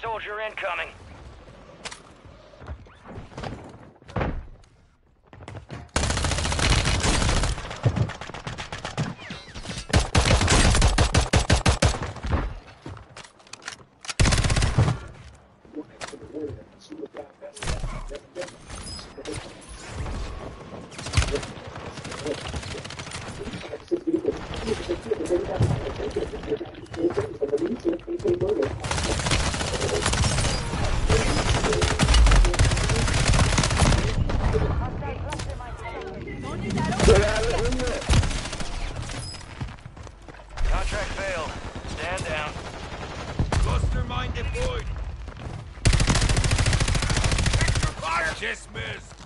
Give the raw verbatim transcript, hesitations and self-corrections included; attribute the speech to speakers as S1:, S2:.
S1: soldier incoming. Contract failed. Stand down.
S2: Cluster mine deployed. Extra fire! Just missed.